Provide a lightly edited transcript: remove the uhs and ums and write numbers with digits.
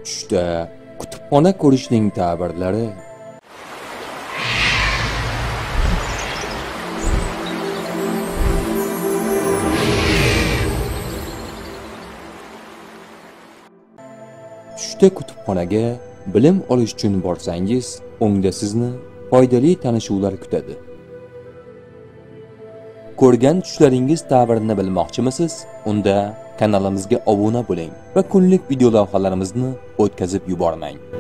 Tushda kutubxona ko'rishning ta'birlari. Tushda kutubxonaga bilim olish uchun borsangiz, o'ngda sizni foydali tanishuvlar kutadi. Ko'rgan tushlaringiz ta'birini bilmoqchimisiz? Unda kanalimizga obuna bo'ling va kunlik video lavhalarimizni o'tkazib yubormang.